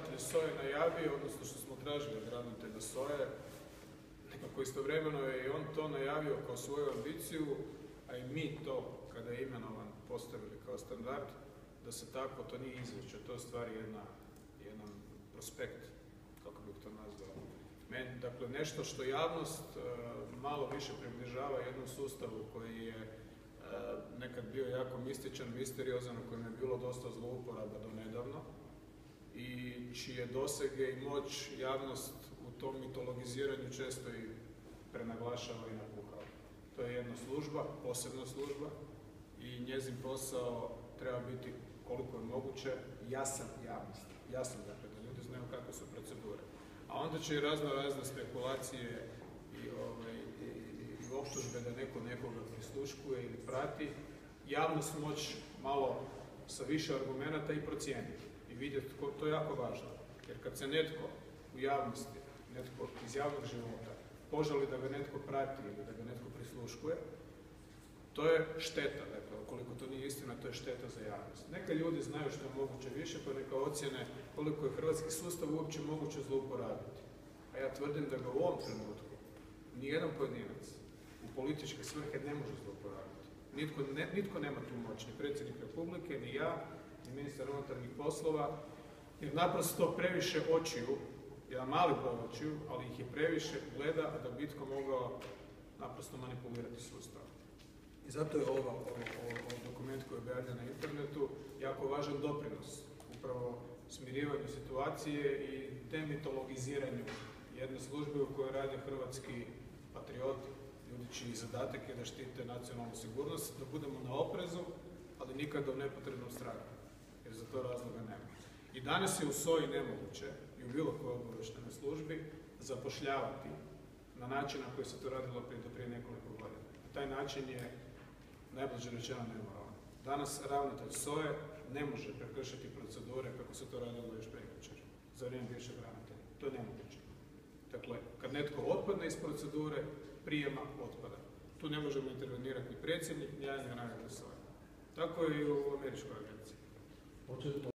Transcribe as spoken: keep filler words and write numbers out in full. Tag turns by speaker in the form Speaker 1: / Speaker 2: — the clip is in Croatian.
Speaker 1: ravnatelj S O E najavio, odnosno što smo tražili od ravnatelja S O E, nekako istovremeno je i on to najavio kao svoju ambiciju, a i mi to, kada je imenovan, postavili kao standard, da se tako, to nije izvješće, to je stvari jedna, jedan prospekt, kako bih to nazvao. Men, dakle, nešto što javnost uh, malo više približava jednom sustavu koji je uh, nekad bio jako mističan, misteriozan, u kojem je bilo dosta zlouporaba do nedavno i čije dosege i moć javnost u tom mitologiziranju često i prenaglašava i napuhava. To je jedna služba, posebna služba i njezin posao treba biti koliko je moguće jasan javnosti. Jasan, dakle, da ljudi znaju kakve su procedure. A onda će i razno razne spekulacije i, ovaj, i, i optužbe da neko nekoga prisluškuje ili prati, javnost moć malo sa više argumenata i procijeniti i vidjeti, to je jako važno. Jer kad se netko u javnosti, netko iz javnog života, požali da ga netko prati ili da ga netko prisluškuje, to je šteta, dakle, ukoliko to nije istina, to je šteta za javnost. Neka ljudi znaju što je moguće više, pa neka ocjene koliko je hrvatski sustav uopće moguće zlouporabiti. A ja tvrdim da ga u ovom trenutku nijedan pojedinac u političke svrhe ne može zlouporabiti. Nitko, ne, nitko nema tu moć, ni predsjednik Republike, ni ja, ni ministar unutarnjih poslova, jer naprosto previše očiju, jedan mali broj očiju, ali ih je previše, gleda da bi itko mogao naprosto manipulirati sustav. I zato je ovo, ovo, ovo, ovo dokument koji je objavljen na internetu jako važan doprinos upravo smirivanju situacije i demitologiziranju jedne službe u kojoj rade hrvatski patrioti, ljudi čiji zadatak je da štite nacionalnu sigurnost, da budemo na oprezu, ali nikada u nepotrebnom strahu, jer za to razloga nema. I danas je u S O I nemoguće i u bilo kojoj obavještajnoj službi zapošljavati na način na koji se to radilo prije, do prije nekoliko godina. Taj način je najbliže rečeno nemoralan. Danas ravnatelj S O E ne može prekršiti procedure kako se to radilo još prekjučer, za vrijeme bivšeg ravnatelja. To je nemoguće. Dakle, kad netko otpadne iz procedure, prijema otpada. Tu ne možemo intervenirati ni predsjednik, ni ja, ni ravnatelj S O E. Tako je i u američkoj agenciji.